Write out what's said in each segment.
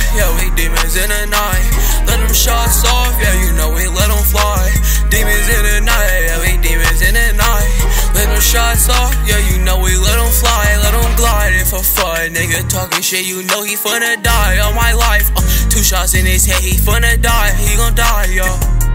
yeah, we demons in the night. Let them shots off, yeah, you know we let them fly. Demons in the night, yeah, we demons in the night. Let them shots off, yeah, you know we let them fly. Let them glide in for fun. Nigga talking shit, you know he finna die. All my life, 2 shots in his head, he finna die. He gon' die, yo.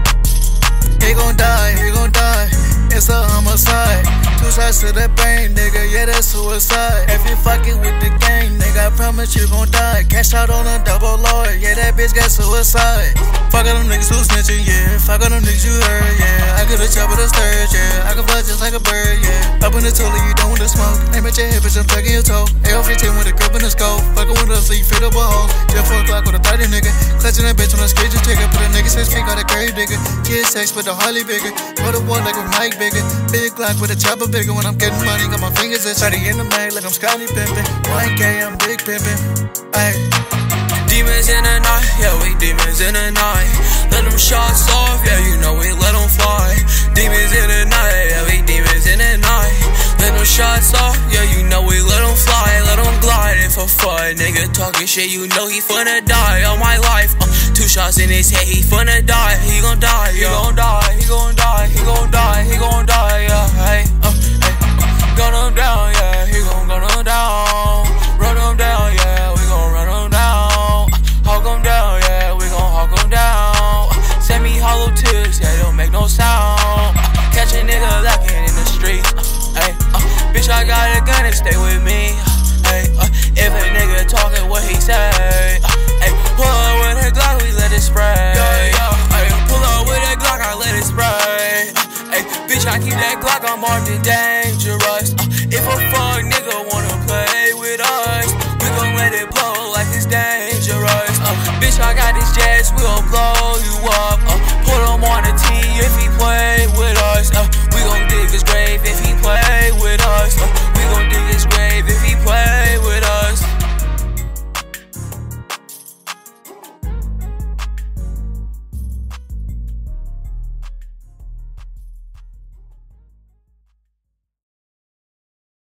He gon' die, he gon' die. It's a homicide. 2 shots to the brain, nigga, yeah, that's suicide. If you fucking with the gang, nigga, I promise you gon' die. Cash out on a double lawyer, yeah, that bitch got suicide. Fuck all them niggas who snitching, yeah. Fuck all them niggas you heard, yeah. I could have chopped with a sturge, yeah. I can fly just like a bird, yeah. Up in the toilet, you don't want to smoke. Aim at your hip, bitch, I'm plugging your toe. AR-15 with a grip in the scope. Fucking with us so you fit up a hole. Just 4 o'clock with a 30 nigga. Clutching that bitch on a screech trigger. Put a nigga 6 feet, got a grave digger. Kid sex with the Harley bigger. Put a one like with Mike bigger. Big Glock with a chopper bigger. When I'm getting money, got my fingers itch. 30 in the mag like I'm Scotty pimpin'. 1K, I'm big pimpin'. Ayy. Demons in the night, yeah, we demons in the night. Let them shots off, yeah, you know we let them fly. Demons in the night, yeah, we demons in the night. Let them shots off, yeah, you know we let them fly. Let them glide in for fun. Nigga talking shit, you know he finna die. All my life, 2 shots in his head, he finna die. He gon' die, yo. He gon' die, he gon' die, he gon' die, he gon' die, yeah, hey, hey. Gun him down, yeah, he gon' gun him down. Run him down, yeah, we gon' run him down. Hawk him down, yeah, we gon' hawk him down. Send me hollow tips, yeah, don't make no sound. Catch a nigga lacking in the streets, bitch, I got a gun and stay with me. If a nigga talking what he say, pull up with a Glock, we let it spray. Pull up with a Glock, I let it spray. Bitch, I keep that Glock, I'm armed and dangerous. If a fuck nigga wanna play with us, we gon' let it blow like it's dangerous. Bitch, I got this jazz, we gon' blow